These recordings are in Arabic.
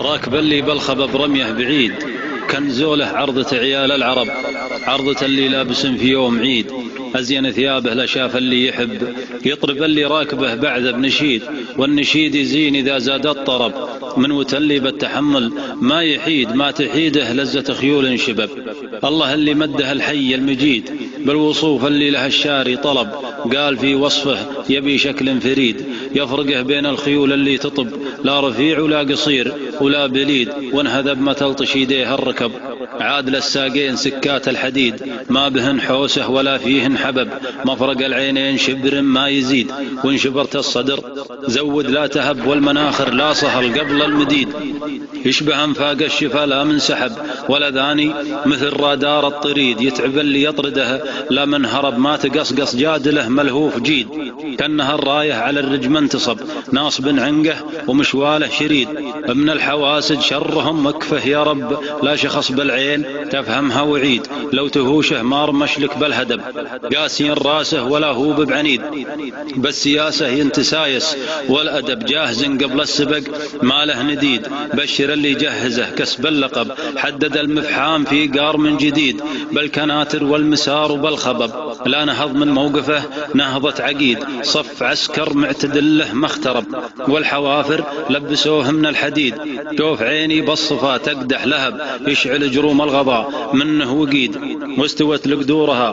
راكب اللي بالخبى برميه بعيد، كنزوله عرضة عيال العرب، عرضة اللي لابس في يوم عيد، أزين ثيابه لشاف اللي يحب، يطرب اللي راكبه بعد بنشيد، والنشيد يزين إذا زاد الطرب، من وتلي بالتحمل ما يحيد، ما تحيده لزة خيول شبب. الله اللي مده الحي المجيد بالوصوف اللي له الشاري طلب، قال في وصفه يبي شكل فريد، يفرقه بين الخيول اللي تطب، لا رفيع ولا قصير ولا بليد، وانهذب ما تلطش يديه الركب، عاد للساقين سكات الحديد، ما بهن حوسه ولا فيهن حبب، مفرق العينين شبر ما يزيد، وان شبرت الصدر زود لا تهب، والمناخر لا صهل قبل المديد، يشبه انفاق الشفا لا من سحب، ولا ذاني مثل رادار الطريد، يتعب اللي يطرده لا من هرب، ما تقصقص جادله ملهوف جيد، كانها الرايه على الرجم انتصب، ناصب عنقه ومشواله شريد، من الحواسد شرهم مكفه يا رب، لا شخص بالعين تفهمها وعيد، لو تهوشه مار مشلك بالهدب، قاسي راسه ولا هو بعنيد، بالسياسه ينتسايس والادب، جاهز قبل السبق ما له نديد، بشر اللي جهزه كسب اللقب، حدد المفحام في قار من جديد، بالكناتر والمسار وبالخبب، لا نهض من موقفه نهضة عقيد، صف عسكر معتدل له ما اخترب، والحوافر لبسوه من الحديد، شوف عيني بالصفا تقدح لهب، يشعل جروم الغضاء منه وقيد، واستوت لقدورها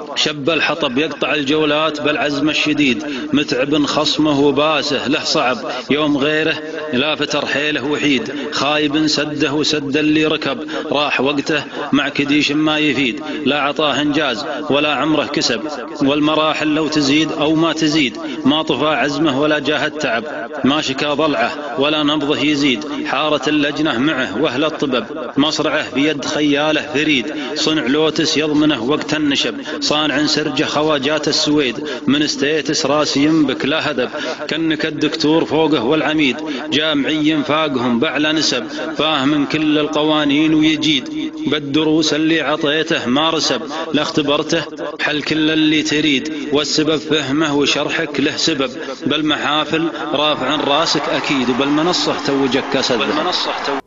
شب الحطب، يقطع الجولات بالعزم الشديد، متعب خصمه وباسه له صعب، يوم غيره لا فتر حيله وحيد، خايب سده وسد اللي ركب، راح وقته مع كديش ما يفيد، لا عطاه انجاز ولا عمره كسب، والمراحل لو تزيد او ما تزيد، ما طفى عزمه ولا جاه التعب، ما شكا ضلعه ولا نبضه يزيد، حارت اللجنه معه واهل الطبب، مصرعه بيد خياله فريد، صنع لوتس يضمنه وقت النشب، صانع سرجه خواجات السويد، من استيتس راسي ينبك لا هدب، كنك الدكتور فوقه والعميد، جامعي فاقهم باعلى نسب، فاهم كل القوانين ويجيد، بالدروس اللي عطيته ما رسب، لاختبرته حل كل اللي تريد، والسبب فهمه وشرحك له سبب، بالمحافل رافع راسك اكيد، وبالمنصه توجك كسد.